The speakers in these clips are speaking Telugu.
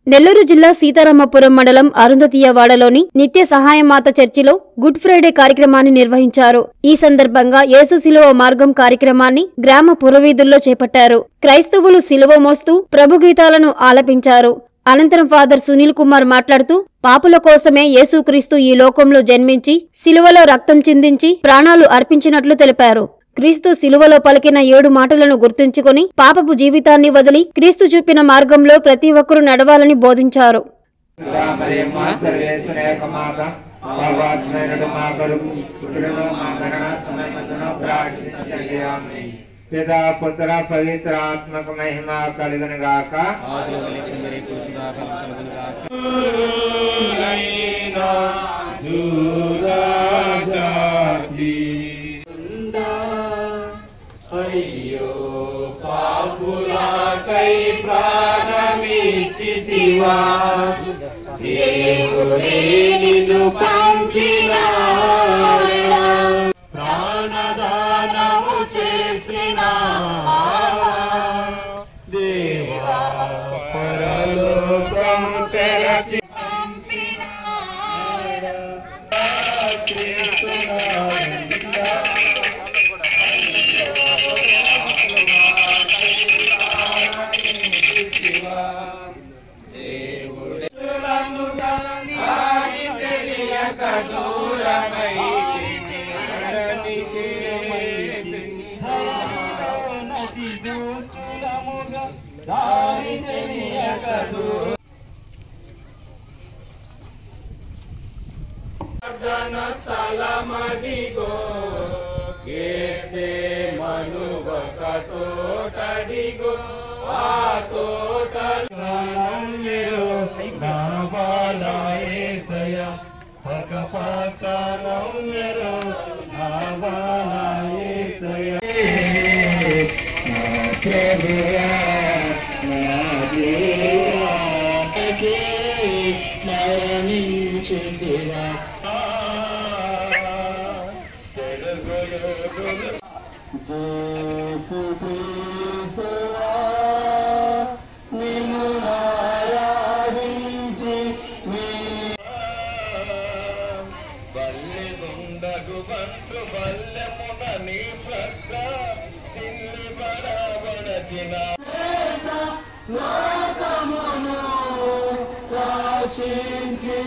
నెల్లూరు జిల్లా సీతారామపురం మండలం అరుంధతీయవాడలోని నిత్య సహాయమాత చర్చిలో గుడ్ ఫ్రైడే కార్యక్రమాన్ని నిర్వహించారు. ఈ సందర్భంగా యేసు శిలువ మార్గం కార్యక్రమాన్ని గ్రామ పురవీధుల్లో చేపట్టారు. క్రైస్తవులు శిలువ మోస్తూ ప్రభు గీతాలను ఆలపించారు. అనంతరం ఫాదర్ సునీల్ కుమార్ మాట్లాడుతూ పాపుల కోసమే యేసుక్రీస్తు ఈ లోకంలో జన్మించి శిలువలో రక్తం చిందించి ప్రాణాలు అర్పించినట్లు తెలిపారు. క్రీస్తు శిలువలో పలికిన 7 మాటలను గుర్తుంచుకుని పాపపు జీవితాన్ని వదిలి క్రీస్తు చూపిన మార్గంలో ప్రతి ఒక్కరూ నడవాలని బోధించారు. पिता पुत्र पवित्र आत्मक महिमा कलगन गाका अय्यो पापुला कई प्राणमिचितिवा దేవుడే నిన్ను పంపినాడా ప్రాణదానము చేసిన దేవా పరలోకము తెరచి పంపినాడా క్రీస్తునాథుడా స్థలమదిగో కేసే మనువక తోటడిగో ఆ తోటలో నావాలయేసయ పకపకనౌనరో నావాలయేసయ నా ప్రభువా నా దేవా మరణించుదివా జేసు క్రీస్తువా నిన్ను ఆరాధించి బల్లె గుండగు బంటు బల్లెమున నీ ప్రక్క చిల్లి బడబడచిన లోకమును రాచించి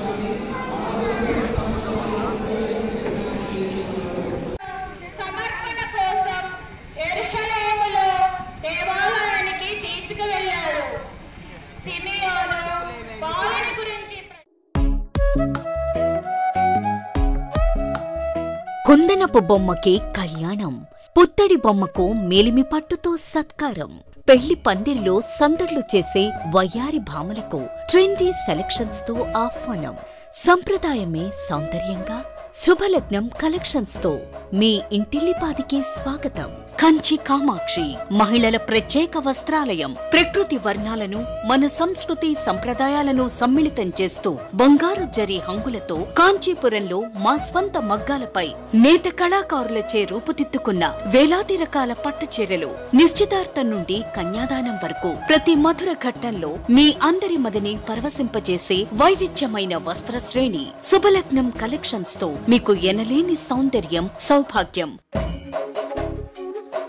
కుందనపు బొమ్మకి కళ్యాణం, పుత్తడి బొమ్మకు మేలిమి పట్టుతో సత్కారం, పెళ్లి పందిరిలో సందడ్లు చేసే వయ్యారి భామలకు ట్రెండీ సెలక్షన్స్ తో ఆహ్వానం. సంప్రదాయమే సౌందర్యంగా శుభలగ్నం కలెక్షన్స్ తో మీ ఇంటిల్లిపాదికి స్వాగతం. కంచి కామాక్షి మహిళల ప్రత్యేక వస్త్రాలయం. ప్రకృతి వర్ణాలను మన సంస్కృతి సంప్రదాయాలను సమ్మిళితం చేస్తూ బంగారు జరి హంగులతో కాంచీపురంలో మా స్వంత మగ్గాలపై నేత కళాకారులచే రూపుదిద్దుకున్న వేలాది రకాల పట్టుచీరలు. నిశ్చితార్థం నుండి కన్యాదానం వరకు ప్రతి మధుర ఘట్టంలో మీ అందరి మదిని పరవశింపజేసే వైవిధ్యమైన వస్త్ర శ్రేణి. శుభలగ్నం కలెక్షన్స్ తో మీకు ఎనలేని సౌందర్యం సౌభాగ్యం.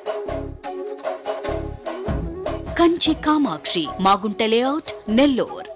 కంచి కామాక్షి మాగుంట లేఅవుట్ నెల్లూరు.